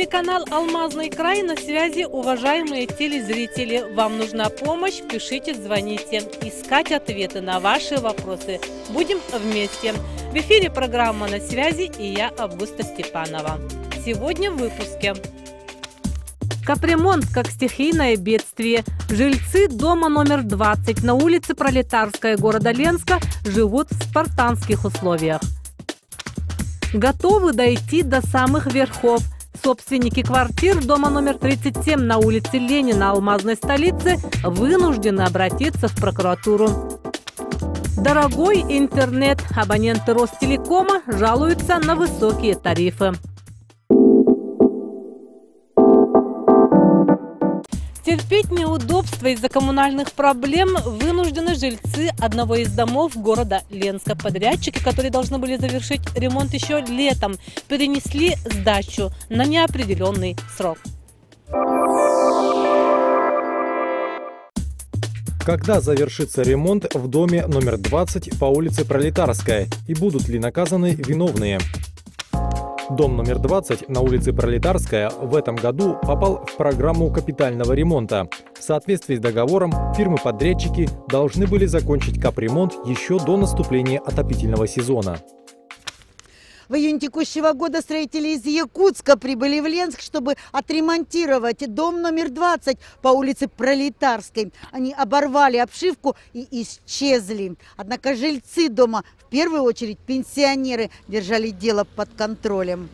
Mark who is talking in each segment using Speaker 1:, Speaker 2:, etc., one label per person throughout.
Speaker 1: Телеканал «Алмазный край» на связи, уважаемые телезрители. Вам нужна помощь? Пишите, звоните. Искать ответы на ваши вопросы. Будем вместе. В эфире программа «На связи» и я, Августа Степанова. Сегодня в выпуске. Капремонт как стихийное бедствие. Жильцы дома номер 20 на улице Пролетарская города Ленска живут в спартанских условиях. Готовы дойти до самых верхов. Собственники квартир дома номер 37 на улице Ленина алмазной столицы вынуждены обратиться в прокуратуру. Дорогой интернет. Абоненты Ростелекома жалуются на высокие тарифы. Терпеть неудобства из-за коммунальных проблем вынуждены жильцы одного из домов города Ленска. Подрядчики, которые должны были завершить ремонт еще летом, перенесли сдачу на неопределенный срок.
Speaker 2: Когда завершится ремонт в доме номер 20 по улице Пролетарская и будут ли наказаны виновные? Дом номер 20 на улице Пролетарская в этом году попал в программу капитального ремонта. В соответствии с договором фирмы-подрядчики должны были закончить капремонт еще до наступления отопительного сезона.
Speaker 3: В июне текущего года строители из Якутска прибыли в Ленск, чтобы отремонтировать дом номер 20 по улице Пролетарской. Они оборвали обшивку и исчезли. Однако жильцы дома, в первую очередь пенсионеры, держали дело под контролем.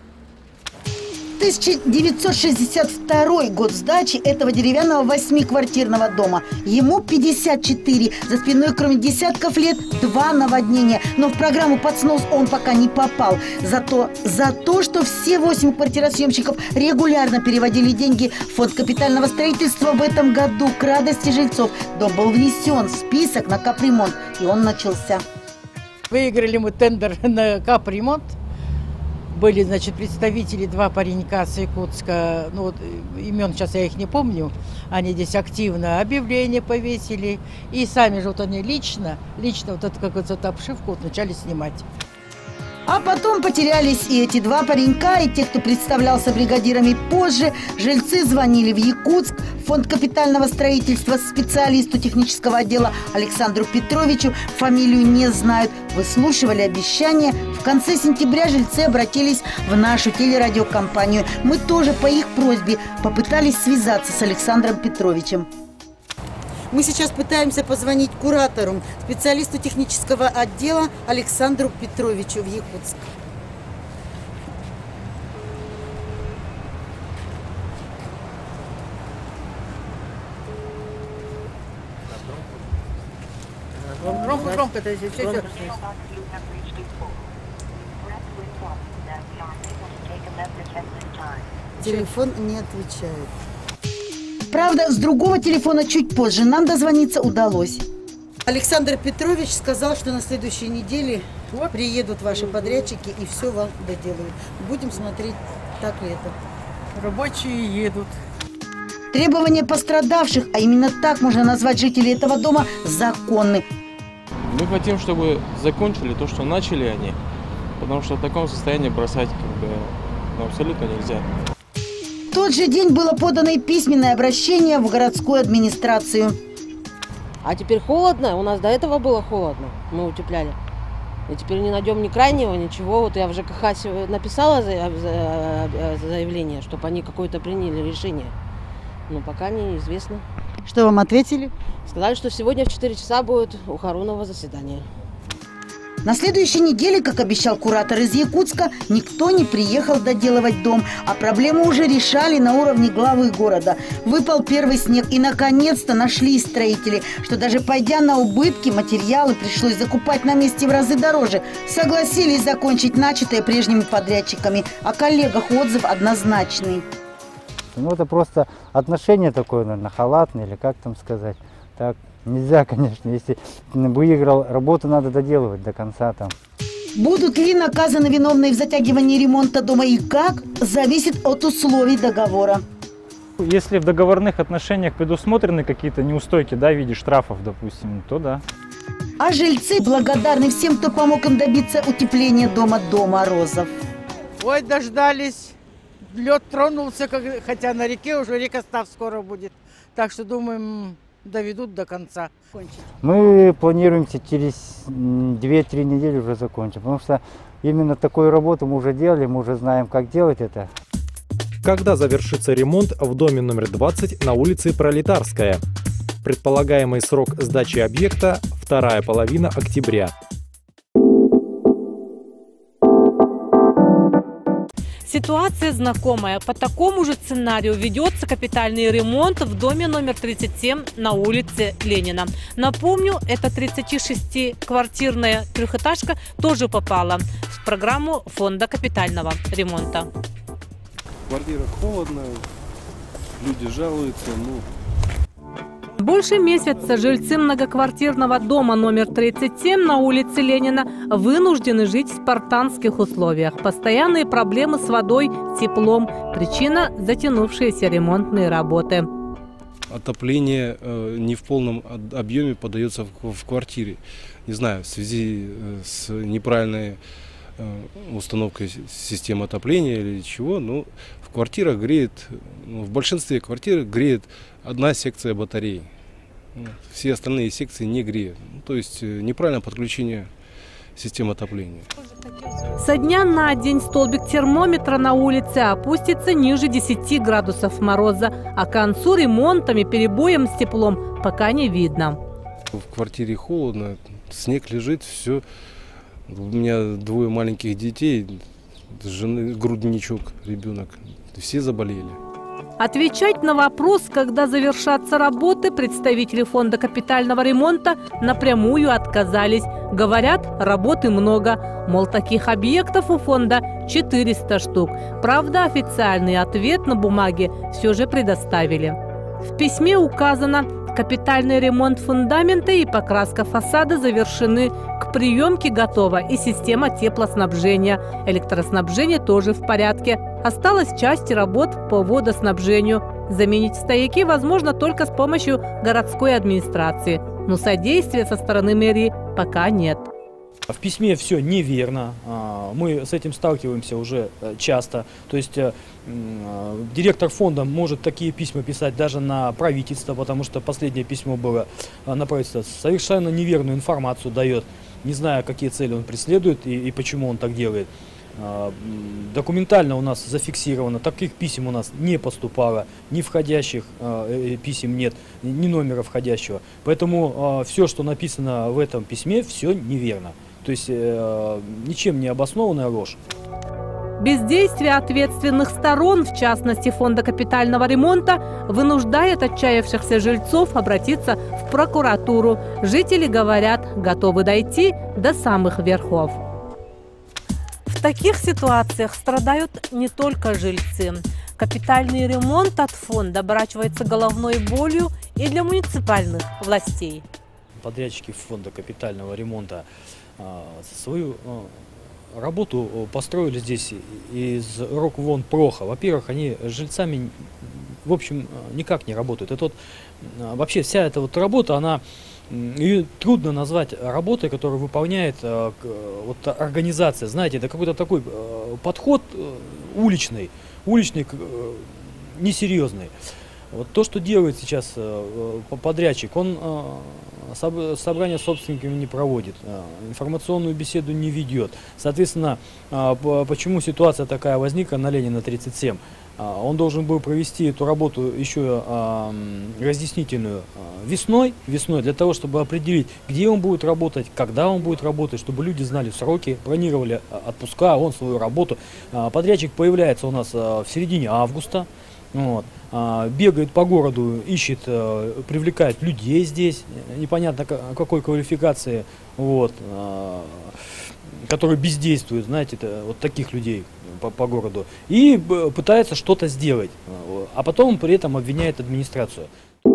Speaker 3: 1962 год сдачи этого деревянного 8-квартирного дома. Ему 54. За спиной, кроме десятков лет, 2 наводнения. Но в программу под снос он пока не попал. Зато за то, что все 8 квартиросъемщиков регулярно переводили деньги в фонд капитального строительства, в этом году, к радости жильцов, дом был внесен в список на капремонт. И он начался.
Speaker 4: Выиграли мы тендер на капремонт. Были, значит, представители, 2 паренька с Якутска, ну, вот, имен сейчас я их не помню, они здесь активно объявления повесили, и сами же вот они лично вот эту какую-то обшивку вот начали снимать.
Speaker 3: А потом потерялись и эти 2 паренька, и те, кто представлялся бригадирами позже. Жильцы звонили в Якутск, в фонд капитального строительства, специалисту технического отдела Александру Петровичу. Фамилию не знают. Выслушивали обещания. В конце сентября жильцы обратились в нашу телерадиокомпанию. Мы тоже по их просьбе попытались связаться с Александром Петровичем. Мы сейчас пытаемся позвонить куратору, специалисту технического отдела Александру Петровичу в Якутск.
Speaker 4: Громко, это все.
Speaker 3: Телефон не отвечает. Правда, с другого телефона чуть позже нам дозвониться удалось. Александр Петрович сказал, что на следующей неделе приедут ваши подрядчики и все вам доделают. Будем смотреть, так ли это.
Speaker 4: Рабочие едут.
Speaker 3: Требования пострадавших, а именно так можно назвать жителей этого дома, законны.
Speaker 5: Мы хотим, чтобы закончили то, что начали они, потому что в таком состоянии бросать абсолютно нельзя.
Speaker 3: В тот же день было подано и письменное обращение в городскую администрацию.
Speaker 6: А теперь холодно, у нас до этого было холодно, мы утепляли. И теперь не найдем ни крайнего, ничего. Вот я в ЖКХ написала заявление, чтобы они какое-то приняли решение. Но пока неизвестно.
Speaker 3: Что вам ответили?
Speaker 6: Сказали, что сегодня в 4 часа будет ухоронного заседания.
Speaker 3: На следующей неделе, как обещал куратор из Якутска, никто не приехал доделывать дом, а проблему уже решали на уровне главы города. Выпал первый снег, и наконец-то нашлись строители, что даже пойдя на убытки, материалы пришлось закупать на месте в разы дороже. Согласились закончить начатое прежними подрядчиками. О коллегах отзыв однозначный.
Speaker 7: Ну, это просто отношение такое, наверное, халатное, или как там сказать. Так нельзя, конечно. Если выиграл, работу надо доделывать до конца там.
Speaker 3: Будут ли наказаны виновные в затягивании ремонта дома и как, зависит от условий договора.
Speaker 8: Если в договорных отношениях предусмотрены какие-то неустойки, да, в виде штрафов, допустим, то да.
Speaker 3: А жильцы благодарны всем, кто помог им добиться утепления дома до морозов.
Speaker 4: Ой, дождались. лед тронулся, хотя на реке уже рекостав скоро будет. Так что, думаем, доведут до конца.
Speaker 7: Мы планируемся через 2-3 недели уже закончить, потому что именно такую работу мы уже делали, мы уже знаем, как делать это.
Speaker 2: Когда завершится ремонт в доме номер 20 на улице Пролетарская? Предполагаемый срок сдачи объекта – вторая половина октября.
Speaker 1: Ситуация знакомая. По такому же сценарию ведется капитальный ремонт в доме номер 37 на улице Ленина. Напомню, эта 36-квартирная трехэтажка тоже попала в программу фонда капитального ремонта.
Speaker 9: Квартира холодная, люди жалуются.
Speaker 1: Больше месяца жильцы многоквартирного дома номер 37 на улице Ленина вынуждены жить в спартанских условиях. Постоянные проблемы с водой, теплом. Причина – затянувшиеся ремонтные работы.
Speaker 9: Отопление не в полном объеме подается в квартире. Не знаю, в связи с неправильной установкой системы отопления или чего, но в квартирах греет, в большинстве квартир греет одна секция батареи. Все остальные секции не греют. То есть неправильное подключение системы отопления.
Speaker 1: Со дня на день столбик термометра на улице опустится ниже 10 градусов мороза, а к концу ремонтами, перебоем с теплом пока не видно.
Speaker 9: В квартире холодно, снег лежит, все. У меня 2 маленьких детей, жены, грудничок, ребенок. Все заболели.
Speaker 1: Отвечать на вопрос, когда завершатся работы, представители фонда капитального ремонта напрямую отказались. Говорят, работы много. Мол, таких объектов у фонда 400 штук. Правда, официальный ответ на бумаге все же предоставили. В письме указано: капитальный ремонт фундамента и покраска фасада завершены, к приемке готова и система теплоснабжения. Электроснабжение тоже в порядке. Осталась часть работ по водоснабжению. Заменить стояки возможно только с помощью городской администрации. Но содействия со стороны мэрии пока нет.
Speaker 10: В письме все неверно, мы с этим сталкиваемся уже часто, то есть директор фонда может такие письма писать даже на правительство, потому что последнее письмо было на правительство, совершенно неверную информацию дает, не зная, какие цели он преследует и почему он так делает. Документально у нас зафиксировано, таких писем у нас не поступало, ни входящих писем нет, ни номера входящего. Поэтому все, что написано в этом письме, все неверно. То есть ничем не обоснованная ложь.
Speaker 1: Бездействие ответственных сторон, в частности фонда капитального ремонта, вынуждает отчаявшихся жильцов обратиться в прокуратуру. Жители говорят, готовы дойти до самых верхов. В таких ситуациях страдают не только жильцы. Капитальный ремонт от фонда оборачивается головной болью и для муниципальных властей.
Speaker 10: Подрядчики фонда капитального ремонта свою работу построили здесь из рук вон плохо. Во-первых, они с жильцами, в общем, никак не работают. Это вот, вообще вся эта вот работа, ее трудно назвать работой, которую выполняет вот организация. Знаете, это какой-то такой подход уличный, несерьезный. Вот то, что делает сейчас подрядчик, он собрание с собственниками не проводит, информационную беседу не ведет. Соответственно, почему ситуация такая возникла на Ленина 37? Он должен был провести эту работу еще разъяснительную весной, для того, чтобы определить, где он будет работать, когда он будет работать, чтобы люди знали сроки, планировали отпуска, он свою работу. Подрядчик появляется у нас в середине августа. Вот. Бегает по городу, ищет, привлекает людей здесь, непонятно какой квалификации, вот, которые бездействуют, знаете, вот таких людей по городу, и пытается что-то сделать, а потом при этом обвиняет администрацию.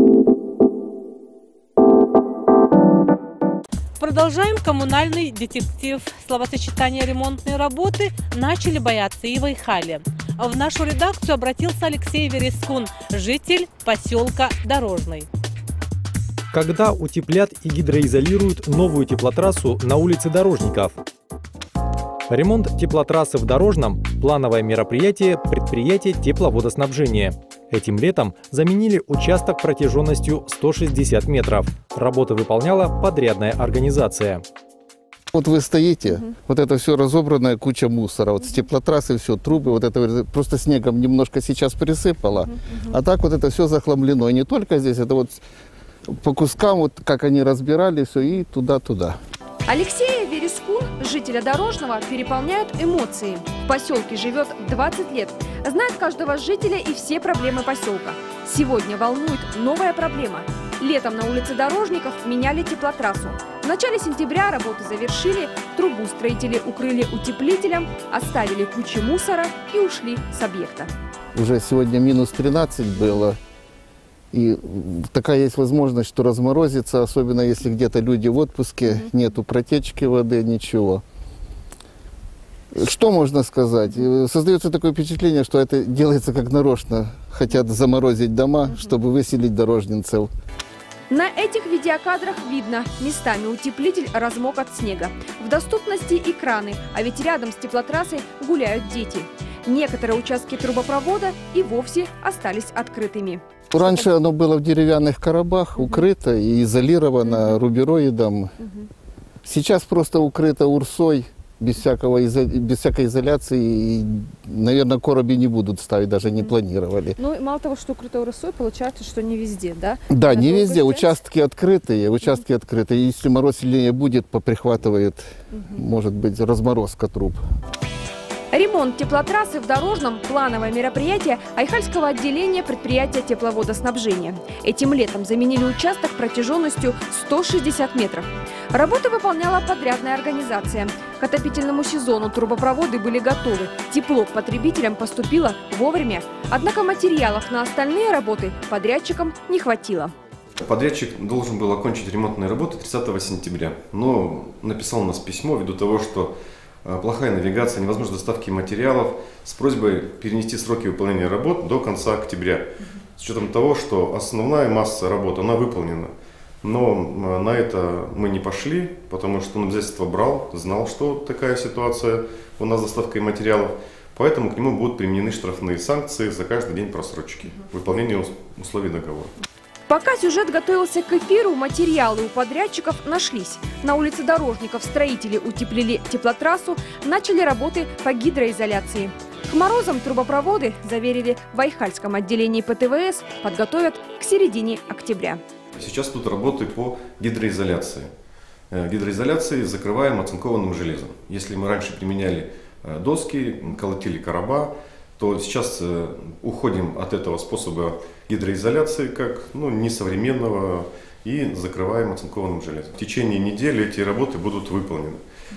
Speaker 1: Продолжаем коммунальный детектив. Словосочетание «ремонтные работы» начали бояться и в Айхале. В нашу редакцию обратился Алексей Верескун, житель поселка Дорожный.
Speaker 2: Когда утеплят и гидроизолируют новую теплотрассу на улице Дорожников? Ремонт теплотрассы в Дорожном – плановое мероприятие предприятия тепловодоснабжения. Этим летом заменили участок протяженностью 160 метров. Работы выполняла подрядная организация.
Speaker 11: Вот вы стоите, вот это все разобранная куча мусора, вот с теплотрассы все, трубы, вот это просто снегом немножко сейчас присыпало, а так вот это все захламлено. И не только здесь, это вот по кускам, вот как они разбирали все и туда-туда.
Speaker 12: Алексея Верескун, жителя Дорожного, переполняют эмоции. В поселке живет 20 лет, знает каждого жителя и все проблемы поселка. Сегодня волнует новая проблема. Летом на улице Дорожников меняли теплотрассу. В начале сентября работы завершили, трубу строители укрыли утеплителем, оставили кучу мусора и ушли с объекта.
Speaker 11: Уже сегодня минус 13 было. И такая есть возможность, что разморозится, особенно если где-то люди в отпуске, нету протечки воды, ничего. Что можно сказать? Создается такое впечатление, что это делается как нарочно. Хотят заморозить дома, чтобы выселить дорожнинцев.
Speaker 12: На этих видеокадрах видно, местами утеплитель размок от снега. В доступности экраны, а ведь рядом с теплотрассой гуляют дети. Некоторые участки трубопровода и вовсе остались открытыми.
Speaker 11: Раньше оно было в деревянных коробах, укрыто и изолировано рубероидом. Сейчас просто укрыто урсой, без всякой изоляции. И, наверное, короби не будут ставить, даже не планировали.
Speaker 12: Ну, и мало того, что укрыто урсой, получается, что не везде, да?
Speaker 11: Да, не везде. Участки открытые, Если мороз сильнее будет, поприхватывает, может быть, разморозка труб.
Speaker 12: Ремонт теплотрассы в Дорожном – плановое мероприятие Айхальского отделения предприятия тепловодоснабжения. Этим летом заменили участок протяженностью 160 метров. Работы выполняла подрядная организация. К отопительному сезону трубопроводы были готовы. Тепло к потребителям поступило вовремя. Однако материалов на остальные работы подрядчикам не хватило.
Speaker 13: Подрядчик должен был окончить ремонтные работы 30 сентября, но написал у нас письмо ввиду того, что плохая навигация, невозможность доставки материалов, с просьбой перенести сроки выполнения работ до конца октября. С учетом того, что основная масса работ, она выполнена. Но на это мы не пошли, потому что он обязательства брал, знал, что такая ситуация у нас с доставкой материалов. Поэтому к нему будут применены штрафные санкции за каждый день просрочки выполнения условий договора.
Speaker 12: Пока сюжет готовился к эфиру, материалы у подрядчиков нашлись. На улице Дорожников строители утеплили теплотрассу, начали работы по гидроизоляции. К морозам трубопроводы, заверили в Айхальском отделении ПТВС, подготовят к середине октября.
Speaker 13: Сейчас тут работы по гидроизоляции. Гидроизоляции закрываем оцинкованным железом. Если мы раньше применяли доски, колотили короба, то сейчас уходим от этого способа гидроизоляции как несовременного и закрываем оцинкованным железом. В течение недели эти работы будут выполнены.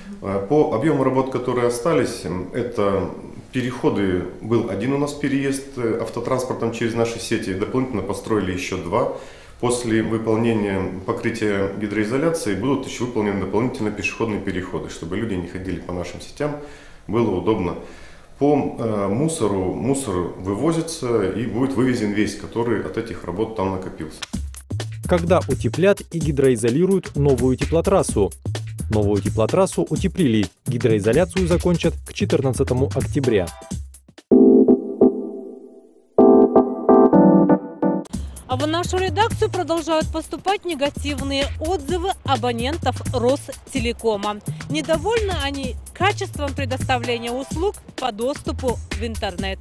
Speaker 13: По объему работ, которые остались, это переходы, был один у нас переезд автотранспортом через наши сети, дополнительно построили еще 2. После выполнения покрытия гидроизоляции будут еще выполнены дополнительно пешеходные переходы, чтобы люди не ходили по нашим сетям, было удобно. По мусору, мусор вывозится и будет вывезен весь, который от этих работ там накопился.
Speaker 2: Когда утеплят и гидроизолируют новую теплотрассу? Новую теплотрассу утеплили, гидроизоляцию закончат к 14 октября.
Speaker 1: А в нашу редакцию продолжают поступать негативные отзывы абонентов Ростелекома. Недовольны они качеством предоставления услуг по доступу в интернет.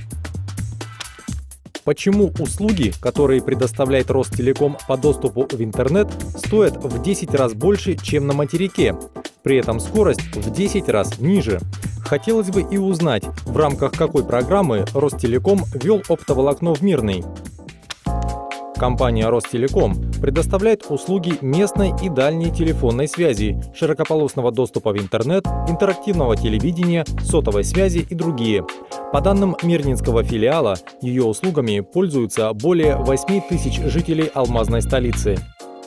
Speaker 2: Почему услуги, которые предоставляет Ростелеком по доступу в интернет, стоят в 10 раз больше, чем на материке? При этом скорость в 10 раз ниже. Хотелось бы и узнать, в рамках какой программы Ростелеком ввел оптоволокно в Мирный. Компания Ростелеком предоставляет услуги местной и дальней телефонной связи, широкополосного доступа в интернет, интерактивного телевидения, сотовой связи и другие. По данным Мирнинского филиала, ее услугами пользуются более 8 тысяч жителей алмазной столицы.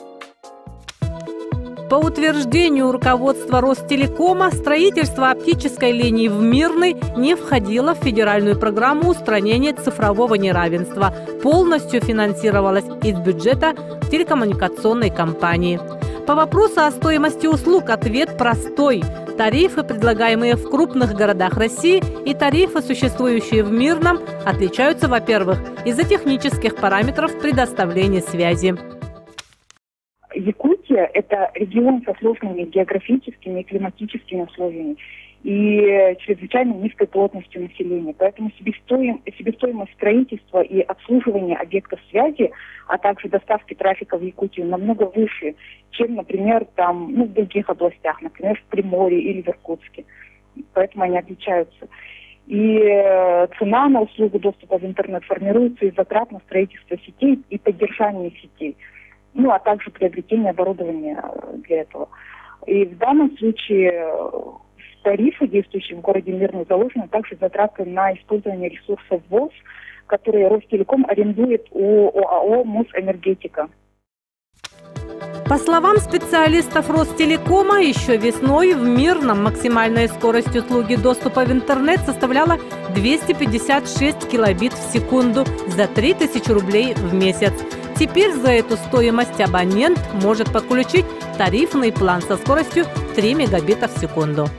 Speaker 1: По утверждению руководства Ростелекома, строительство оптической линии в Мирный не входило в федеральную программу устранения цифрового неравенства. Полностью финансировалось из бюджета телекоммуникационной компании. По вопросу о стоимости услуг ответ простой. Тарифы, предлагаемые в крупных городах России, и тарифы, существующие в Мирном, отличаются, во-первых, из-за технических параметров предоставления связи.
Speaker 14: Якутия – это регион со сложными географическими и климатическими условиями и чрезвычайно низкой плотностью населения. Поэтому себестоимость строительства и обслуживания объектов связи, а также доставки трафика в Якутию намного выше, чем, например, в других областях, например, в Приморье или в Иркутске. Поэтому они отличаются. И цена на услугу доступа в интернет формируется из затрат на строительство сетей и поддержание сетей, а также приобретение оборудования для этого. И в данном случае в тарифе, действующем в городе Мирный, заложены также затраты на использование ресурсов ВОС, которые Ростелеком арендует у ОАО «Мосэнергетика».
Speaker 1: По словам специалистов Ростелекома, еще весной в Мирном максимальная скорость услуги доступа в интернет составляла 256 килобит в секунду за 3000 рублей в месяц. Теперь за эту стоимость абонент может подключить тарифный план со скоростью 3 мегабита в секунду.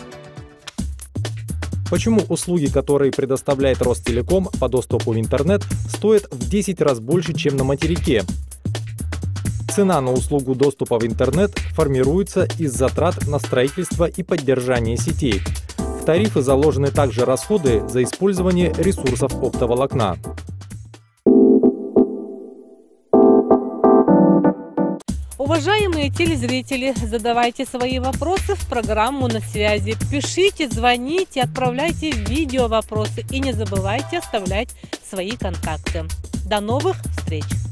Speaker 2: Почему услуги, которые предоставляет Ростелеком по доступу в интернет, стоят в 10 раз больше, чем на материке? Цена на услугу доступа в интернет формируется из затрат на строительство и поддержание сетей. В тарифы заложены также расходы за использование ресурсов оптоволокна.
Speaker 1: Уважаемые телезрители, задавайте свои вопросы в программу «На связи». Пишите, звоните, отправляйте видео вопросы и не забывайте оставлять свои контакты. До новых встреч!